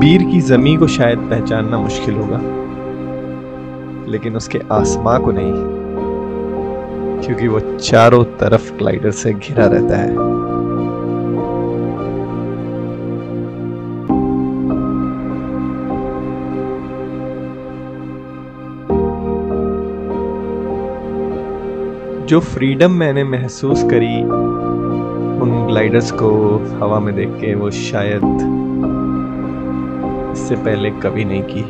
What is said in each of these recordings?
बीर की ज़मीं को शायद पहचानना मुश्किल होगा, लेकिन उसके आसमां को नहीं, क्योंकि वो चारों तरफ ग्लाइडर से घिरा रहता है। जो फ्रीडम मैंने महसूस करी उन ग्लाइडर्स को हवा में देख के, वो शायद इससे पहले कभी नहीं की।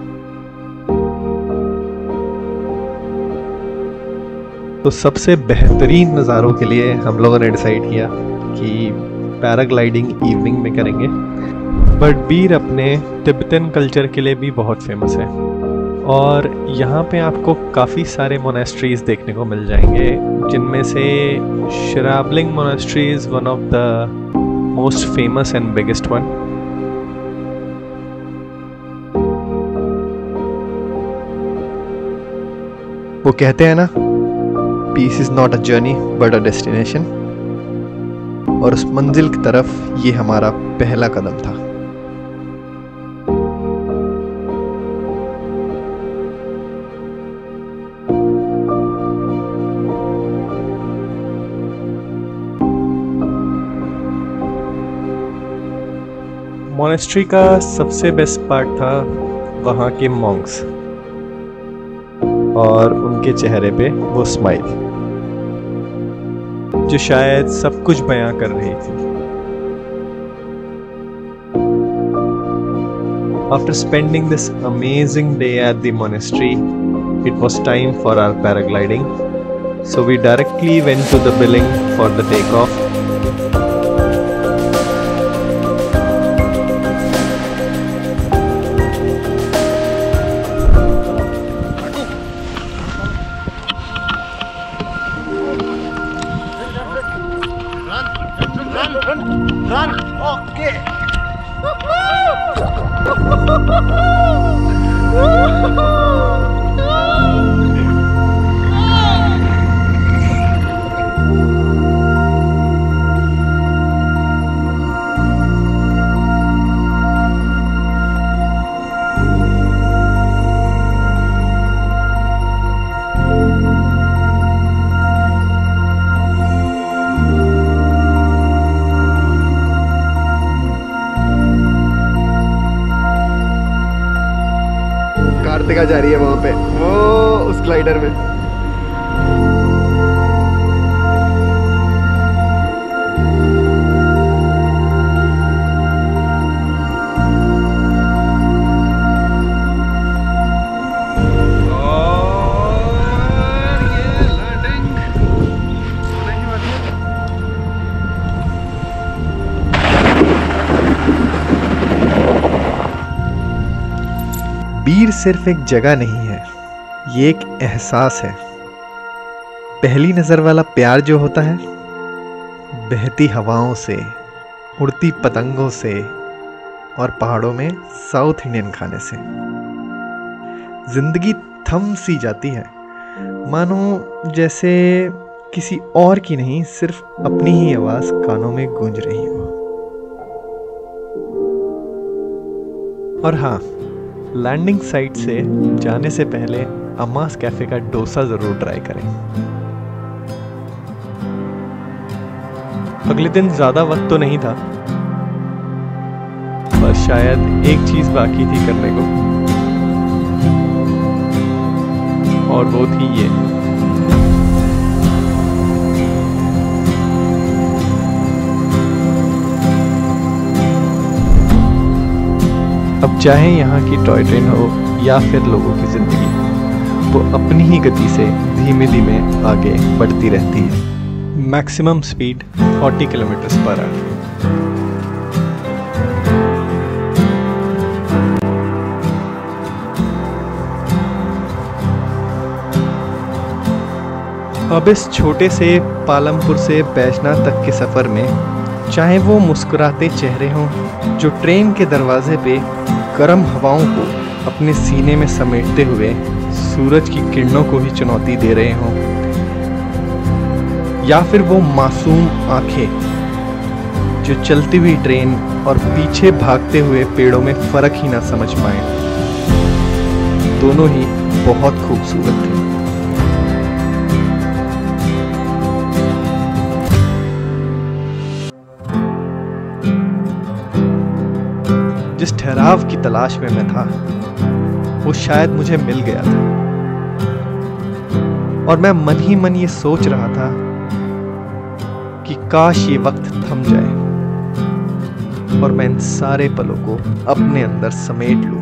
तो सबसे बेहतरीन नज़ारों के लिए हम लोगों ने डिसाइड किया कि पैराग्लाइडिंग इवनिंग में करेंगे। बट बीर अपने तिब्बतन कल्चर के लिए भी बहुत फेमस है और यहाँ पे आपको काफ़ी सारे मोनेस्ट्रीज देखने को मिल जाएंगे, जिनमें से Sherabling monastery is one of the most famous and biggest one. वो कहते हैं ना, peace is not a journey but a destination, और उस मंजिल की तरफ ये हमारा पहला कदम था। मोनेस्ट्री का सबसे बेस्ट पार्ट था वहाँ के मॉन्क्स और उनके चेहरे पे वो स्माइल, जो शायद सब कुछ बयां कर रही थी। After spending this amazing day at the monastery, it was time for our paragliding. So we directly went to the billing for the takeoff. Run! Okay! Kartika जा रही है वहां पे, वो उस ग्लाइडर में। बीर सिर्फ एक जगह नहीं है, ये एक एहसास है। पहली नज़र वाला प्यार जो होता है, बहती हवाओं से, उड़ती पतंगों से और पहाड़ों में साउथ इंडियन खाने से जिंदगी थम सी जाती है, मानो जैसे किसी और की नहीं, सिर्फ अपनी ही आवाज़ कानों में गूंज रही हो। और हाँ, लैंडिंग साइट से जाने से पहले अम्मास कैफ़े का डोसा ज़रूर ट्राई करें। अगले दिन ज़्यादा वक्त तो नहीं था, बस शायद एक चीज़ बाकी थी करने को, और वो थी ये। अब चाहे यहाँ की टॉय ट्रेन हो या फिर लोगों की ज़िंदगी, वो अपनी ही गति से धीमे धीमे आगे बढ़ती रहती है। Maximum speed 40 kilometre per hour. अब इस छोटे से पालमपुर से बैजनाथ तक के सफ़र में, चाहे वो मुस्कुराते चेहरे हों जो ट्रेन के दरवाजे पे गर्म हवाओं को अपने सीने में समेटते हुए सूरज की किरणों को ही चुनौती दे रहे हों, या फिर वो मासूम आंखें जो चलती हुई ट्रेन और पीछे भागते हुए पेड़ों में फर्क ही ना समझ पाए। दोनों ही बहुत खूबसूरत थे। जिस ठहराव की तलाश में मैं था वो शायद मुझे मिल गया था, और मैं मन ही मन ये सोच रहा था कि काश ये वक्त थम जाए और मैं इन सारे पलों को अपने अंदर समेट लूं।